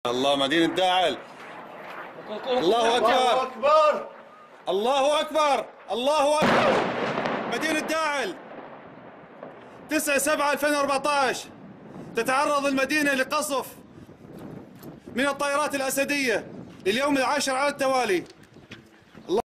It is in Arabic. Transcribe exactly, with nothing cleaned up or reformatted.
الله مدينة داعل. الله أكبر الله أكبر الله أكبر الله أكبر. مدينة داعل تسعة سبعة ألفين وأربعة عشر تتعرض المدينة لقصف من الطائرات الأسدية لليوم العاشر على التوالي.